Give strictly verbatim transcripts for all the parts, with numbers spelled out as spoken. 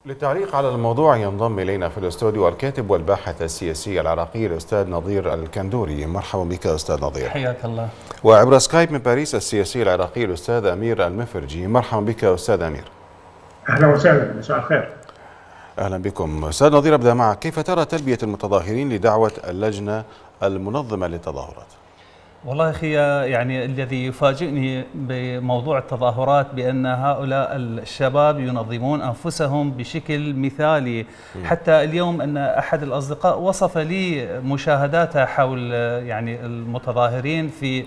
للتعليق على الموضوع ينضم إلينا في الاستوديو الكاتب والباحث السياسي العراقي الأستاذ نظير الكندوري. مرحبا بك أستاذ نظير. حياك الله. وعبر سكايب من باريس السياسي العراقي الأستاذ أمير المفرجي. مرحبا بك أستاذ أمير. أهلا وسهلا، مساء الخير. أهلا بكم. أستاذ نظير، أبدأ معك، كيف ترى تلبية المتظاهرين لدعوة اللجنة المنظمة للتظاهرات؟ والله أخي، يعني الذي يفاجئني بموضوع التظاهرات بأن هؤلاء الشباب ينظمون أنفسهم بشكل مثالي. حتى اليوم أن أحد الأصدقاء وصف لي مشاهداته حول يعني المتظاهرين في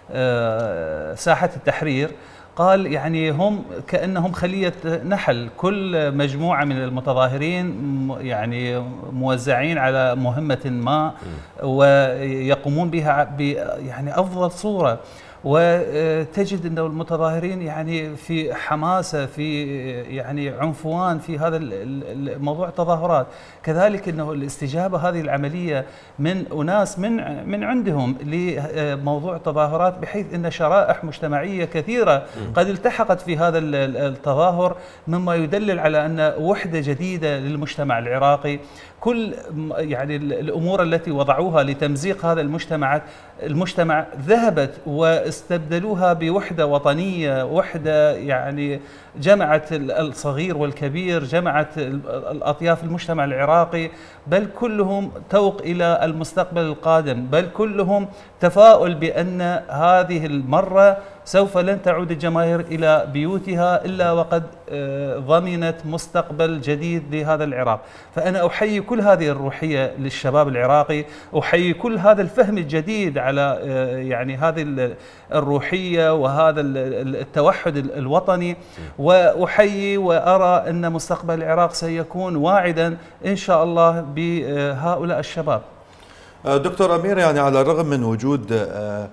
ساحة التحرير، قال يعني هم كأنهم خلية نحل، كل مجموعة من المتظاهرين يعني موزعين على مهمة ما ويقومون بها يعني أفضل صورة، وتجد أن المتظاهرين يعني في حماسة، في يعني عنفوان في هذا الموضوع التظاهرات. كذلك أنه الاستجابة هذه العملية من أناس من من عندهم لموضوع التظاهرات، بحيث أن شرائح مجتمعية كثيرة قد التحقت في هذا التظاهر، مما يدلل على أن وحدة جديدة للمجتمع العراقي. كل يعني الأمور التي وضعوها لتمزيق هذا المجتمع المجتمع ذهبت واستبدلوها بوحدة وطنية، وحدة يعني جمعت الصغير والكبير، جمعت الأطياف المجتمع العراقي، بل كلهم توق إلى المستقبل القادم، بل كلهم تفاؤل بأن هذه المرة سوف لن تعود الجماهير إلى بيوتها إلا وقد ضمنت مستقبل جديد لهذا العراق. فأنا أحيي كل هذه الروحية للشباب العراقي، أحيي كل هذا الفهم الجديد على يعني هذه الروحية وهذا التوحد الوطني، وأحيي وأرى أن مستقبل العراق سيكون واعدا إن شاء الله بهؤلاء الشباب. دكتور أمير، يعني على الرغم من وجود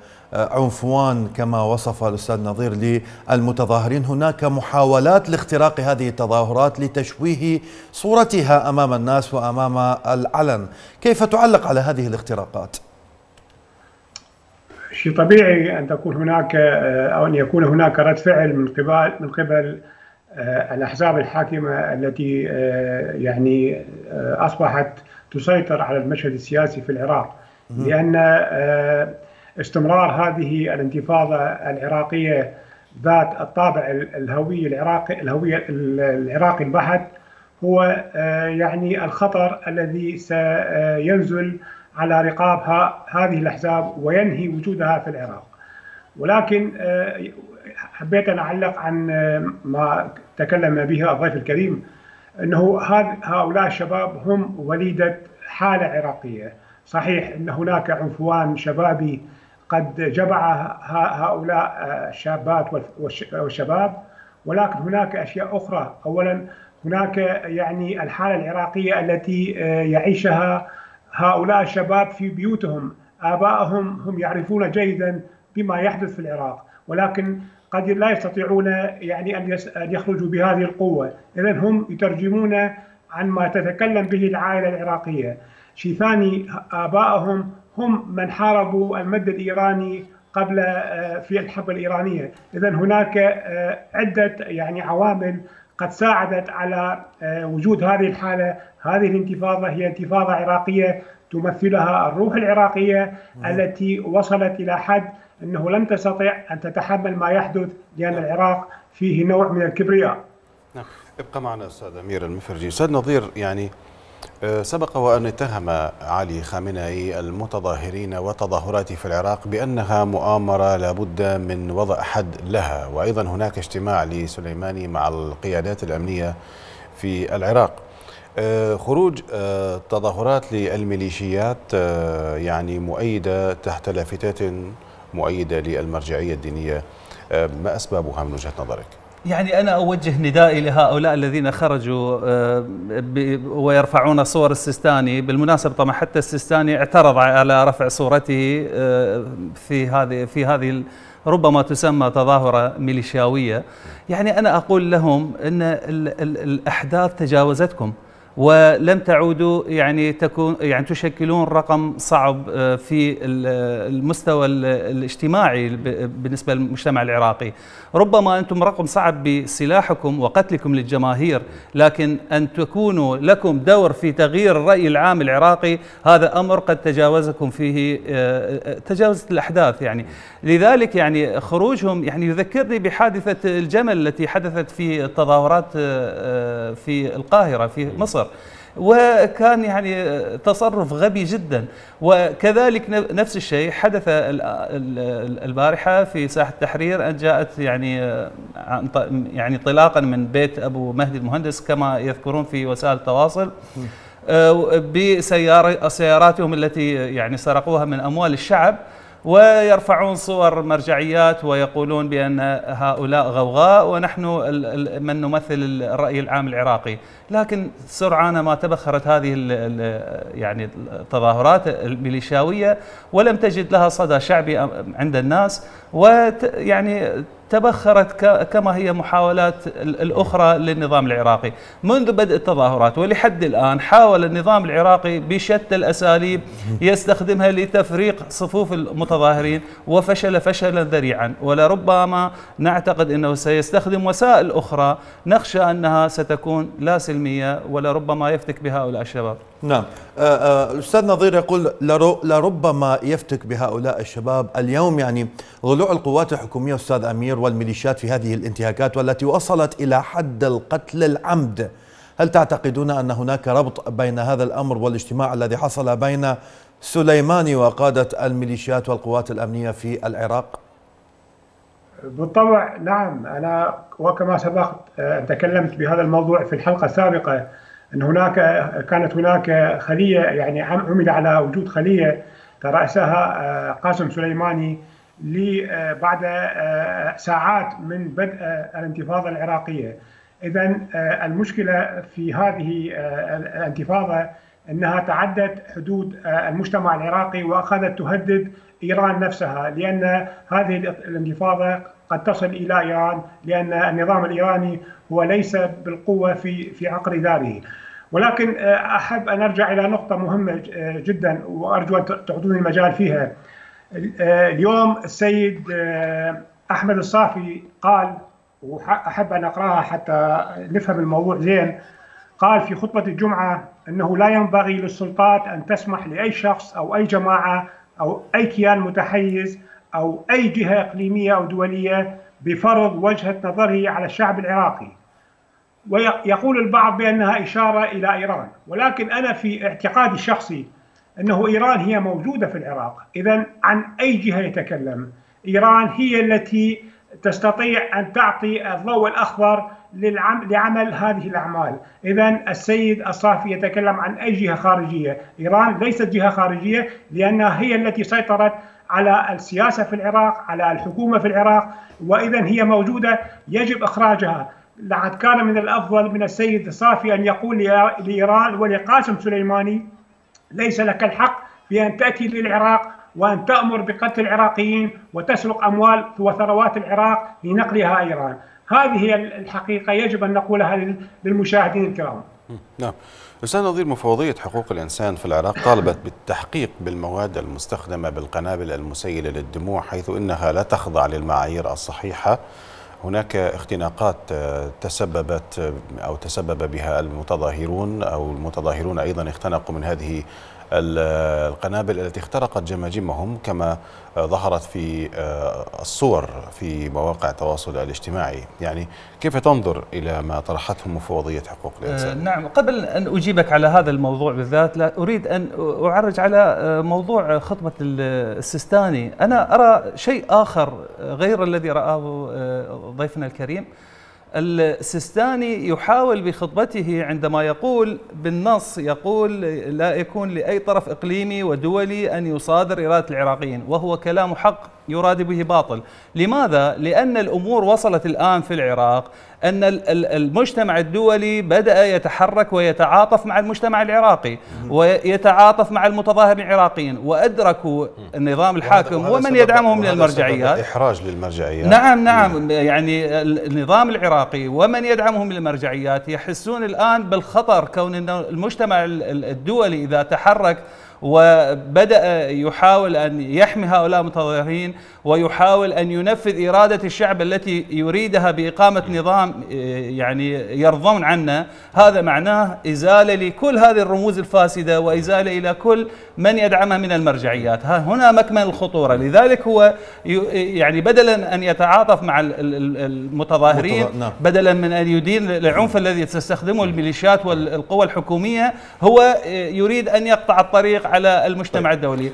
عنفوان كما وصف الأستاذ نظير للمتظاهرين، هناك محاولات لاختراق هذه التظاهرات لتشويه صورتها أمام الناس وأمام العلن. كيف تعلق على هذه الاختراقات؟ شيء طبيعي أن تكون هناك أو أن يكون هناك رد فعل من قبل من قبل الأحزاب الحاكمة التي يعني أصبحت تسيطر على المشهد السياسي في العراق، لأن استمرار هذه الانتفاضة العراقية ذات الطابع الهوية العراقي الهوية العراقي البحت هو يعني الخطر الذي سينزل على رقاب هذه الأحزاب وينهي وجودها في العراق. ولكن حبيت أن أعلق عن ما تكلم به الضيف الكريم، أنه هؤلاء الشباب هم وليدة حالة عراقية. صحيح أن هناك عنفوان شبابي قد جمع هؤلاء الشابات والشباب، ولكن هناك أشياء أخرى. أولا هناك يعني الحالة العراقية التي يعيشها هؤلاء الشباب في بيوتهم. آبائهم هم يعرفون جيدا بما يحدث في العراق، ولكن قد لا يستطيعون يعني أن يخرجوا بهذه القوة. إذن هم يترجمون عن ما تتكلم به العائلة العراقية. شيء ثاني، آبائهم هم من حاربوا المد الإيراني قبل في الحرب الإيرانية. إذن هناك عدة يعني عوامل قد ساعدت على وجود هذه الحالة. هذه الانتفاضة هي انتفاضة عراقية تمثلها الروح العراقية التي وصلت إلى حد أنه لم تستطع أن تتحمل ما يحدث، لأن العراق فيه نوع من الكبرياء. نعم. ابقى معنا أستاذ أمير المفرجي. أستاذ نظير، يعني سبق وأن اتهم علي خامنئي المتظاهرين والتظاهرات في العراق بأنها مؤامرة لابد من وضع حد لها، وأيضا هناك اجتماع لسليماني مع القيادات الأمنية في العراق. خروج تظاهرات للميليشيات يعني مؤيدة تحت لافتات مؤيدة للمرجعية الدينية، ما أسبابها من وجهة نظرك؟ يعني أنا أوجه ندائي لهؤلاء الذين خرجوا ويرفعون صور السيستاني. بالمناسبة طبعا حتى السيستاني اعترض على رفع صورته في هذه في هذه ربما تسمى تظاهرة ميليشياوية. يعني أنا أقول لهم أن الأحداث تجاوزتكم، ولم تعودوا يعني تكون يعني تشكلون رقم صعب في المستوى الاجتماعي بالنسبة للمجتمع العراقي. ربما أنتم رقم صعب بسلاحكم وقتلكم للجماهير، لكن أن تكونوا لكم دور في تغيير الرأي العام العراقي هذا أمر قد تجاوزكم فيه تجاوزت الأحداث يعني. لذلك يعني خروجهم يعني يذكرني بحادثة الجمل التي حدثت في التظاهرات في القاهرة في مصر، وكان يعني تصرف غبي جدا. وكذلك نفس الشيء حدث البارحة في ساحة التحرير، أن جاءت يعني يعني انطلاقا من بيت أبو مهدي المهندس كما يذكرون في وسائل التواصل بسياراتهم التي يعني سرقوها من أموال الشعب، ويرفعون صور مرجعيات ويقولون بأن هؤلاء غوغاء ونحن من نمثل الرأي العام العراقي. لكن سرعان ما تبخرت هذه يعني التظاهرات الميليشياوية ولم تجد لها صدى شعبي عند الناس، ويعني تبخرت كما هي محاولات الأخرى للنظام العراقي منذ بدء التظاهرات. ولحد الآن حاول النظام العراقي بشتى الأساليب يستخدمها لتفريق صفوف المتظاهرين، وفشل فشلا ذريعا. ولربما نعتقد أنه سيستخدم وسائل أخرى نخشى أنها ستكون لا سلمية، ولربما يفتك بهؤلاء الشباب. نعم. الأستاذ نظير يقول لربما يفتك بهؤلاء الشباب. اليوم يعني ضلوع القوات الحكومية أستاذ أمير والميليشيات في هذه الانتهاكات والتي وصلت إلى حد القتل العمد، هل تعتقدون أن هناك ربط بين هذا الأمر والاجتماع الذي حصل بين سليماني وقادة الميليشيات والقوات الأمنية في العراق؟ بالطبع نعم. أنا وكما سبقت تكلمت بهذا الموضوع في الحلقة السابقة، أن هناك كانت هناك خلية يعني عمل على وجود خلية ترأسها قاسم سليماني بعد ساعات من بدء الانتفاضة العراقية. إذن المشكلة في هذه الانتفاضة أنها تعدت حدود المجتمع العراقي وأخذت تهدد إيران نفسها، لأن هذه الانتفاضة قد تصل إلى إيران، لأن النظام الإيراني هو ليس بالقوة في في عقر داره. ولكن أحب أن أرجع إلى نقطة مهمة جدا وأرجو أن تعطوني المجال فيها. اليوم السيد أحمد الصافي قال، وأحب أن أقرأها حتى نفهم الموضوع زين، قال في خطبة الجمعة أنه لا ينبغي للسلطات أن تسمح لأي شخص أو أي جماعة أو أي كيان متحيز أو أي جهة إقليمية أو دولية بفرض وجهة نظره على الشعب العراقي. ويقول البعض بأنها إشارة إلى إيران، ولكن أنا في اعتقادي الشخصي أنه إيران هي موجودة في العراق. إذن عن أي جهة يتكلم؟ إيران هي التي تستطيع أن تعطي الضوء الأخضر لعمل هذه الأعمال. إذن السيد الصافي يتكلم عن أي جهة خارجية. إيران ليست جهة خارجية، لأنها هي التي سيطرت على السياسة في العراق، على الحكومة في العراق، وإذن هي موجودة يجب إخراجها. لقد كان من الأفضل من السيد الصافي أن يقول لإيران ولقاسم سليماني ليس لك الحق بأن تأتي للعراق وأن تأمر بقتل العراقيين وتسرق أموال وثروات العراق لنقلها إيران. هذه هي الحقيقة يجب أن نقولها للمشاهدين الكرام. نعم. أستاذ نظير، مفوضية حقوق الإنسان في العراق طالبت بالتحقيق بالمواد المستخدمة بالقنابل المسيلة للدموع، حيث إنها لا تخضع للمعايير الصحيحة. هناك اختناقات تسببت أو تسبب بها المتظاهرون أو المتظاهرون أيضا اختنقوا من هذه القنابل التي اخترقت جماجمهم كما ظهرت في الصور في مواقع التواصل الاجتماعي. يعني كيف تنظر إلى ما طرحته مفوضية حقوق الإنسان؟ نعم، قبل أن أجيبك على هذا الموضوع بالذات لا أريد أن أعرج على موضوع خطبة السيستاني. أنا أرى شيء آخر غير الذي رآه ضيفنا الكريم. السيستاني يحاول بخطبته عندما يقول بالنص، يقول لا يكون لأي طرف إقليمي ودولي أن يصادر إرادة العراقيين، وهو كلام حق يراد به باطل. لماذا؟ لأن الأمور وصلت الآن في العراق أن المجتمع الدولي بدأ يتحرك ويتعاطف مع المجتمع العراقي ويتعاطف مع المتظاهرين العراقيين، وأدركوا النظام الحاكم ومن يدعمه من المرجعيات إحراج للمرجعيات. نعم نعم يعني النظام العراقي العراقي ومن يدعمه من المرجعيات يحسون الآن بالخطر، كون أن المجتمع الدولي إذا تحرك وبدأ يحاول أن يحمي هؤلاء المتظاهرين ويحاول أن ينفذ إرادة الشعب التي يريدها بإقامة نظام يعني يرضون عنه، هذا معناه إزالة لكل هذه الرموز الفاسدة وإزالة إلى كل من يدعمها من المرجعيات. هنا مكمن الخطورة. لذلك هو يعني بدلا أن يتعاطف مع المتظاهرين، بدلا من أن يدين العنف الذي تستخدمه الميليشيات والقوى الحكومية، هو يريد أن يقطع الطريق على المجتمع الدولي،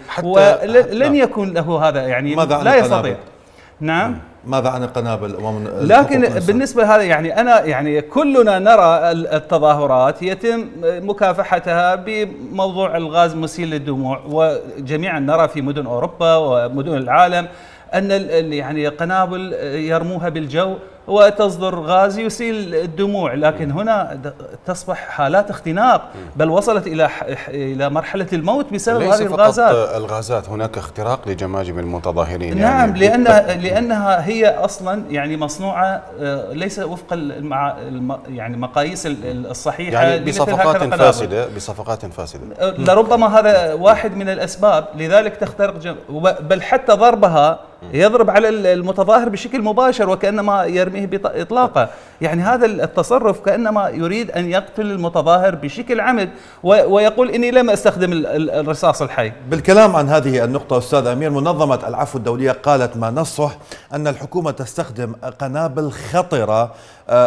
ولن يكون له هذا يعني لا يستطيع. نعم. ماذا عن القنابل ومن لكن بالنسبة هذا يعني أنا يعني كلنا نرى التظاهرات يتم مكافحتها بموضوع الغاز المسيل للدموع، وجميعا نرى في مدن أوروبا ومدن العالم أن يعني قنابل يرموها بالجو وتصدر غاز يسيل الدموع، لكن هنا تصبح حالات اختناق، بل وصلت إلى الى مرحلة الموت بسبب هذه الغازات. ليس فقط الغازات، هناك اختراق لجماجم المتظاهرين. نعم، يعني لأنها لأنها هي أصلا يعني مصنوعة ليس وفق المع يعني مقاييس الصحيحة، يعني بصفقات فاسدة بصفقات فاسدة لربما هذا واحد من الأسباب، لذلك تخترق جم... بل حتى ضربها يضرب على المتظاهر بشكل مباشر وكأنما يرميه بإطلاقه. يعني هذا التصرف كأنما يريد أن يقتل المتظاهر بشكل عمد ويقول إني لم أستخدم الرصاص الحي. بالكلام عن هذه النقطة أستاذ أمير، منظمة العفو الدولية قالت ما نصح أن الحكومة تستخدم قنابل خطرة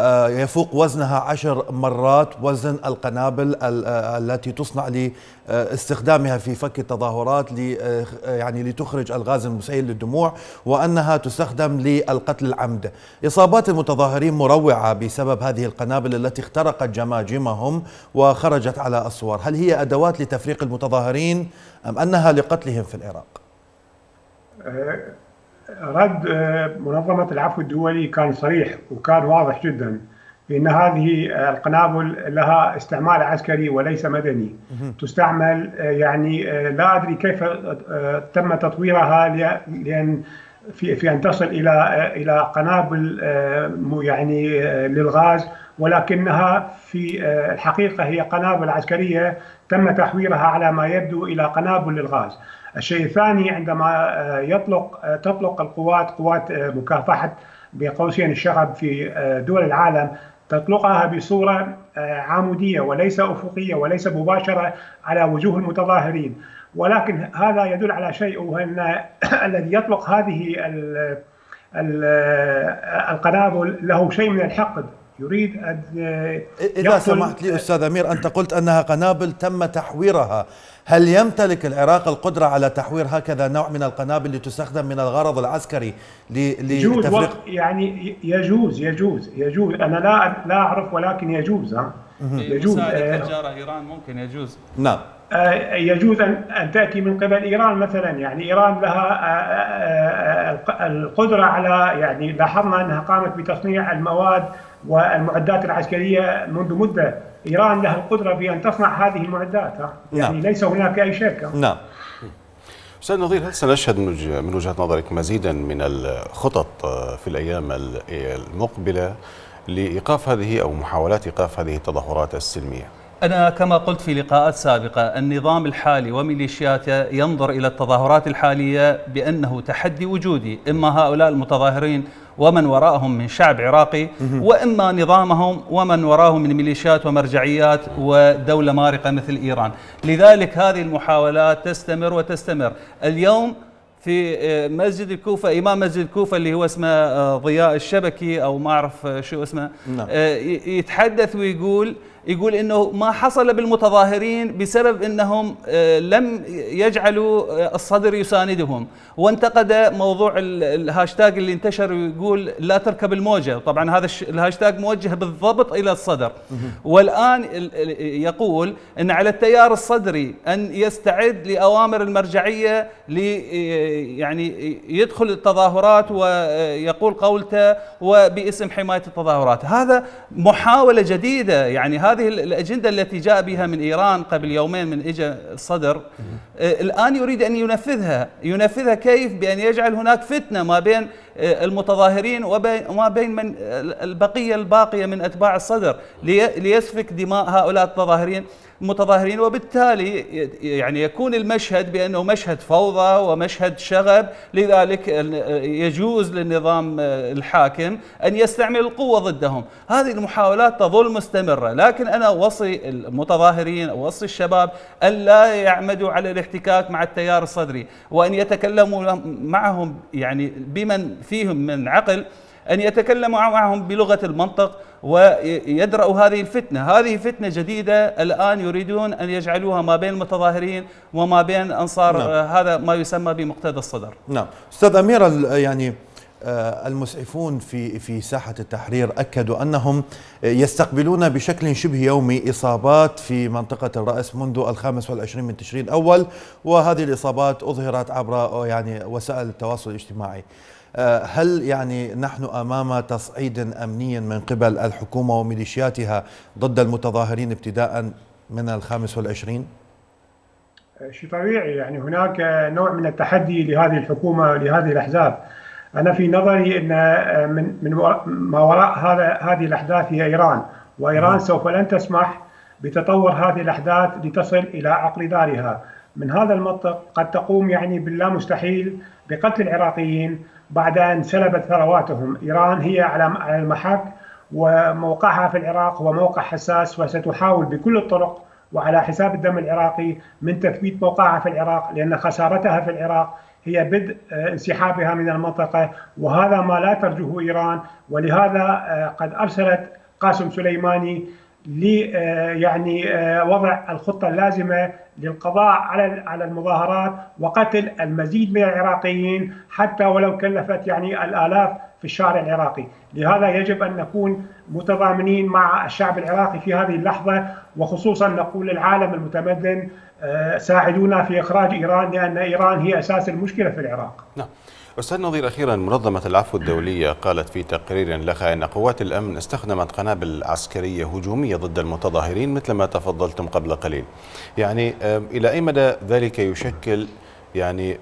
يفوق وزنها عشر مرات وزن القنابل التي تصنع لاستخدامها في فك التظاهرات يعني لتخرج الغاز المسيل للدموع، وأنها تستخدم للقتل العمد. إصابات المتظاهرين مروعة بسبب هذه القنابل التي اخترقت جماجمهم وخرجت على الصور. هل هي أدوات لتفريق المتظاهرين أم أنها لقتلهم في العراق؟ رد منظمة العفو الدولي كان صريح وكان واضح جدا بأن هذه القنابل لها استعمال عسكري وليس مدني. تستعمل يعني لا أدري كيف تم تطويرها لأن في في أن تصل إلى إلى قنابل يعني للغاز، ولكنها في الحقيقة هي قنابل عسكرية تم تحويرها على ما يبدو إلى قنابل للغاز. الشيء الثاني، عندما يطلق تطلق القوات قوات مكافحة بقوسين الشغب في دول العالم تطلقها بصورة عمودية وليس أفقية وليس مباشرة على وجوه المتظاهرين، ولكن هذا يدل على شيء، وهو أن الذي يطلق هذه القنابل له شيء من الحقد، يريد أن إذا سمحت لي أستاذ أمير، أنت قلت أنها قنابل تم تحويرها، هل يمتلك العراق القدرة على تحوير هكذا نوع من القنابل لتستخدم من الغرض العسكري لتفريق؟ يعني يجوز يجوز يجوز أنا لا لا أعرف، ولكن يجوز. ها يجوز تجارة إيران ممكن يجوز. نعم يجوز أن تأتي من قبل إيران مثلا. يعني إيران لها القدرة على، يعني لاحظنا أنها قامت بتصنيع المواد والمعدات العسكرية منذ مدة. إيران لها القدرة بأن تصنع هذه المعدات. يعني نعم. ليس هناك أي شك. نعم. أستاذ نظير، هل سنشهد من وجهة نظرك مزيدا من الخطط في الأيام المقبلة لإيقاف هذه أو محاولات إيقاف هذه التظاهرات السلمية؟ أنا كما قلت في لقاءات سابقة، النظام الحالي وميليشياته ينظر إلى التظاهرات الحالية بأنه تحدي وجودي، إما هؤلاء المتظاهرين ومن وراءهم من شعب عراقي، وإما نظامهم ومن وراءهم من ميليشيات ومرجعيات ودولة مارقة مثل إيران. لذلك هذه المحاولات تستمر وتستمر. اليوم في مسجد الكوفة، إمام مسجد الكوفة اللي هو اسمه ضياء الشبكي أو ما أعرف شو اسمه، نعم. يتحدث ويقول يقول إنه ما حصل بالمتظاهرين بسبب إنهم لم يجعلوا الصدر يساندهم، وانتقد موضوع الهاشتاج اللي انتشر ويقول لا تركب الموجة. طبعا هذا الهاشتاج موجه بالضبط إلى الصدر، والآن يقول إن على التيار الصدري أن يستعد لأوامر المرجعية لي يعني يدخل التظاهرات ويقول قولته وباسم حماية التظاهرات. هذا محاولة جديدة، يعني هذا هذه الأجندة التي جاء بها من إيران قبل يومين من إجا الصدر الآن يريد أن ينفذها ينفذها كيف؟ بأن يجعل هناك فتنة ما بين المتظاهرين وما بين من البقية الباقية من أتباع الصدر ليسفك دماء هؤلاء التظاهرين المتظاهرين، وبالتالي يعني يكون المشهد بأنه مشهد فوضى ومشهد شغب. لذلك يجوز للنظام الحاكم أن يستعمل القوة ضدهم. هذه المحاولات تظل مستمرة، لكن أنا أوصي المتظاهرين أوصي الشباب أن لا يعمدوا على الاحتكاك مع التيار الصدري، وأن يتكلموا معهم يعني بمن فيهم من عقل، أن يتكلموا معهم بلغة المنطق ويدرأوا هذه الفتنة. هذه فتنة جديدة الآن يريدون أن يجعلوها ما بين المتظاهرين وما بين أنصار نعم. هذا ما يسمى بمقتدى الصدر. نعم أستاذ أمير، يعني المسعفون في في ساحة التحرير أكدوا أنهم يستقبلون بشكل شبه يومي إصابات في منطقة الرأس منذ الخامس والعشرين من تشرين الأول، وهذه الإصابات أظهرت عبر يعني وسائل التواصل الاجتماعي. هل يعني نحن أمام تصعيد أمني من قبل الحكومة وميليشياتها ضد المتظاهرين ابتداء من الخامس والعشرين؟ شيء طبيعي، يعني هناك نوع من التحدي لهذه الحكومة ولهذه الأحزاب. أنا في نظري أن من من ما وراء هذا هذه الأحداث هي إيران، وإيران سوف لن تسمح بتطور هذه الأحداث لتصل إلى عقر دارها. من هذا المنطق قد تقوم يعني باللا مستحيل بقتل العراقيين بعد أن سلبت ثرواتهم. إيران هي على المحك، وموقعها في العراق هو موقع حساس، وستحاول بكل الطرق وعلى حساب الدم العراقي من تثبيت موقعها في العراق، لأن خسارتها في العراق هي بدء انسحابها من المنطقة، وهذا ما لا ترجوه إيران. ولهذا قد أرسلت قاسم سليماني لي يعني وضع الخطة اللازمة للقضاء على على المظاهرات وقتل المزيد من العراقيين، حتى ولو كلفت يعني الآلاف في الشارع العراقي. لهذا يجب أن نكون متضامنين مع الشعب العراقي في هذه اللحظة، وخصوصا نقول للعالم المتمدن ساعدونا في إخراج إيران، لأن إيران هي أساس المشكلة في العراق. نعم. أستاذ نظير، أخيرا منظمة العفو الدولية قالت في تقرير لها أن قوات الأمن استخدمت قنابل عسكرية هجومية ضد المتظاهرين مثل ما تفضلتم قبل قليل. يعني إلى أي مدى ذلك يشكل يعني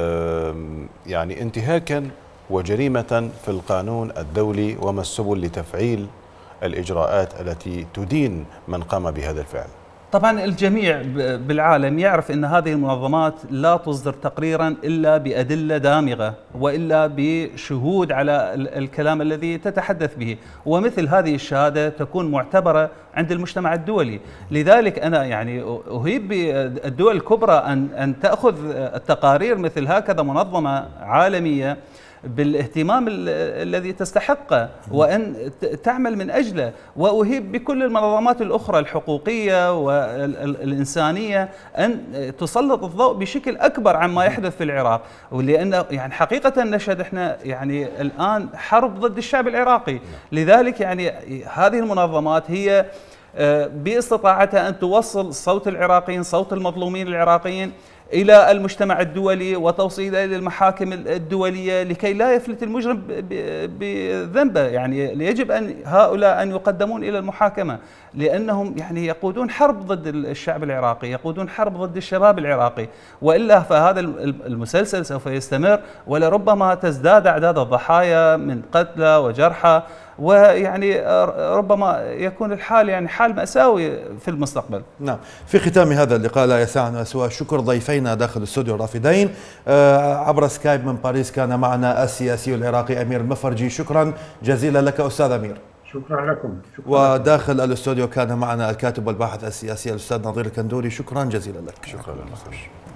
يعني انتهاكا وجريمة في القانون الدولي، وما السبل لتفعيل الإجراءات التي تدين من قام بهذا الفعل؟ طبعا الجميع بالعالم يعرف أن هذه المنظمات لا تصدر تقريرا إلا بأدلة دامغة وإلا بشهود على الكلام الذي تتحدث به، ومثل هذه الشهادة تكون معتبرة عند المجتمع الدولي. لذلك أنا يعني أهيب بالدول الكبرى أن أن تأخذ التقارير مثل هكذا منظمة عالمية بالاهتمام الذي تستحقه وأن تعمل من أجله، وأهيب بكل المنظمات الأخرى الحقوقية والإنسانية أن تسلط الضوء بشكل أكبر عما يحدث في العراق. ولأن يعني حقيقة نشهد إحنا يعني الآن حرب ضد الشعب العراقي. لذلك يعني هذه المنظمات هي باستطاعتها أن توصل صوت العراقيين، صوت المظلومين العراقيين إلى المجتمع الدولي وتوصيله إلى المحاكم الدولية لكي لا يفلت المجرم بذنبه. يعني يجب أن هؤلاء أن يقدمون إلى المحاكمة، لأنهم يعني يقودون حرب ضد الشعب العراقي، يقودون حرب ضد الشباب العراقي، وإلا فهذا المسلسل سوف يستمر، ولربما تزداد أعداد الضحايا من قتلى وجرحى، ويعني ربما يكون الحال يعني حال مأساوي في المستقبل. نعم. في ختام هذا اللقاء لا يسعنا سوى شكر ضيفينا داخل الاستوديو الرافدين. عبر سكايب من باريس كان معنا السياسي العراقي أمير المفرجي. شكرا جزيلا لك أستاذ أمير. شكرا لكم. شكرا. وداخل الاستوديو كان معنا الكاتب والباحث السياسي الأستاذ نظير الكندوري. شكرا جزيلا لك. شكرا لك.